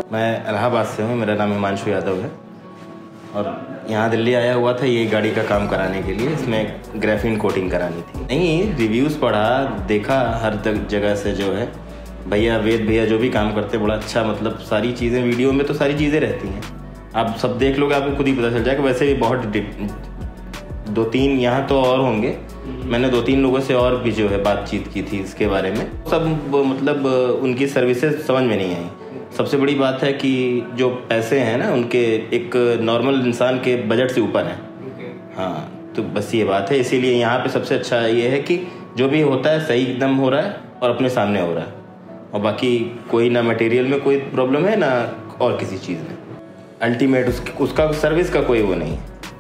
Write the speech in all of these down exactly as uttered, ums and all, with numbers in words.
मैं इलाहाबाद से हूँ, मेरा नाम हिमांशु यादव है और यहाँ दिल्ली आया हुआ था ये गाड़ी का काम कराने के लिए। इसमें ग्राफीन कोटिंग करानी थी। नहीं, रिव्यूज़ पढ़ा, देखा हर जगह से जो है भैया वेद भैया जो भी काम करते बड़ा अच्छा, मतलब सारी चीज़ें वीडियो में तो सारी चीज़ें रहती हैं, आप सब देख लोगे आपको खुद ही पता चल जाएगा। वैसे भी बहुत दो तीन यहाँ तो और होंगे, मैंने दो तीन लोगों से और भी जो है बातचीत की थी इसके बारे में। सब मतलब उनकी सर्विसेज समझ में नहीं आई। सबसे बड़ी बात है कि जो पैसे हैं ना उनके एक नॉर्मल इंसान के बजट से ऊपर हैं। हाँ, तो बस ये बात है। इसीलिए यहाँ पे सबसे अच्छा ये है कि जो भी होता है सही एकदम हो रहा है और अपने सामने हो रहा है, और बाकी कोई ना मटेरियल में कोई प्रॉब्लम है ना और किसी चीज़ में। अल्टीमेट उस, उसका सर्विस का कोई वो नहीं,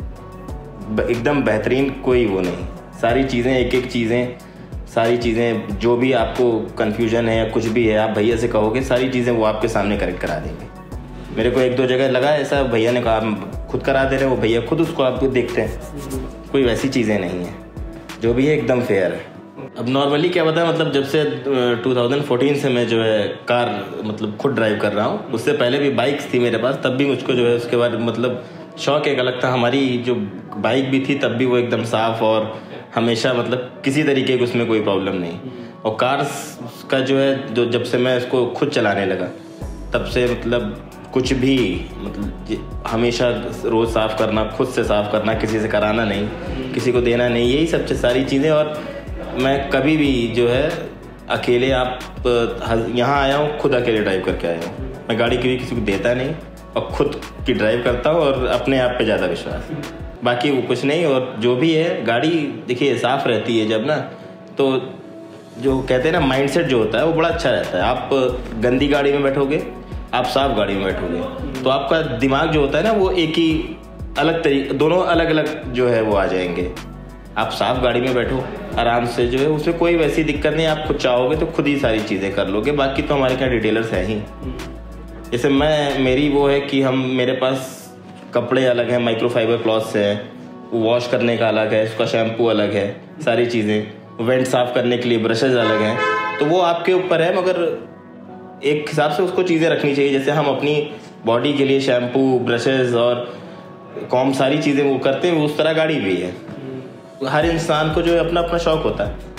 एकदम बेहतरीन कोई वो नहीं। सारी चीज़ें एक एक चीज़ें सारी चीज़ें जो भी आपको कन्फ्यूजन है या कुछ भी है आप भैया से कहोगे, सारी चीज़ें वो आपके सामने करेक्ट करा देंगे। मेरे को एक दो जगह लगा ऐसा, भैया ने कहा हम खुद करा दे रहे हैं, वो भैया खुद उसको आपको देखते हैं। कोई वैसी चीज़ें नहीं हैं, जो भी है एकदम फेयर है। अब नॉर्मली क्या बताएं, मतलब जब से टू थाउजेंड फोर्टीन से मैं जो है कार मतलब खुद ड्राइव कर रहा हूँ। उससे पहले भी बाइक्स थी मेरे पास, तब भी मुझको जो है उसके बाद मतलब शौक एक अलग था। हमारी जो बाइक भी थी तब भी वो एकदम साफ़ और हमेशा मतलब किसी तरीके की उसमें कोई प्रॉब्लम नहीं। और कार्स का जो है जो जब से मैं इसको खुद चलाने लगा तब से मतलब कुछ भी मतलब हमेशा रोज़ साफ़ करना, खुद से साफ़ करना, किसी से कराना नहीं, किसी को देना नहीं, यही सब सारी चीज़ें। और मैं कभी भी जो है अकेले आप यहाँ आया हूँ, खुद अकेले ड्राइव करके आया हूँ। मैं गाड़ी कभी किसी को देता नहीं और खुद की ड्राइव करता हूँ और अपने आप पे ज़्यादा विश्वास, बाकी वो कुछ नहीं। और जो भी है गाड़ी देखिए साफ़ रहती है जब ना, तो जो कहते हैं ना माइंडसेट जो होता है वो बड़ा अच्छा रहता है। आप गंदी गाड़ी में बैठोगे, आप साफ़ गाड़ी में बैठोगे, तो आपका दिमाग जो होता है ना वो एक ही अलग तरीके, दोनों अलग अलग जो है वो आ जाएंगे। आप साफ़ गाड़ी में बैठो आराम से, जो है उसमें कोई वैसी दिक्कत नहीं। आप खुद चाहोगे तो खुद ही सारी चीज़ें कर लोगे, बाकी तो हमारे क्या डिटेलर्स हैं ही। जैसे मैं मेरी वो है कि हम मेरे पास कपड़े अलग हैं, माइक्रोफाइबर क्लॉथ्स हैं, वॉश करने का अलग है, उसका शैम्पू अलग है, सारी चीज़ें वेंट साफ़ करने के लिए ब्रशेज अलग हैं। तो वो आपके ऊपर है, मगर एक हिसाब से उसको चीज़ें रखनी चाहिए। जैसे हम अपनी बॉडी के लिए शैम्पू, ब्रशेज और कॉम सारी चीज़ें वो करते हैं, उस तरह गाड़ी भी है। हर इंसान को जो है अपना अपना शौक़ होता है।